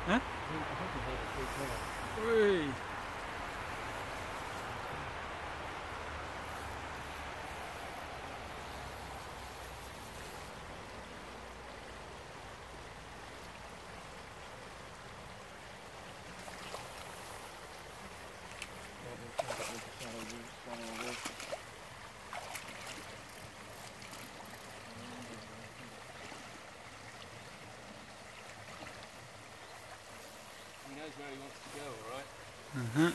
Huh? Whee. He knows where he wants to go, alright? Uh-huh.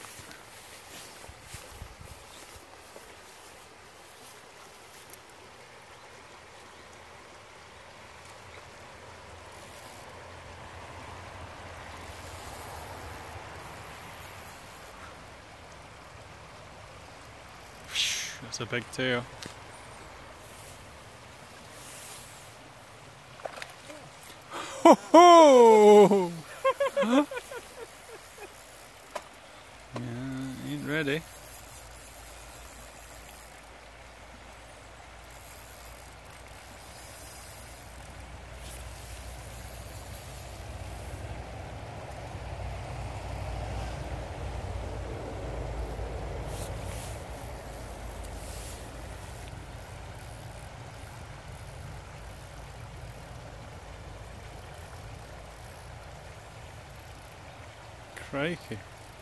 That's a big tail. Ho ho! Yeah, ain't ready. Crikey.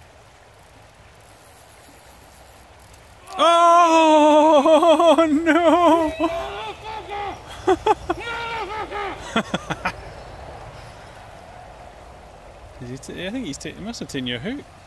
Oh no! Did he I think he must have taken your hook.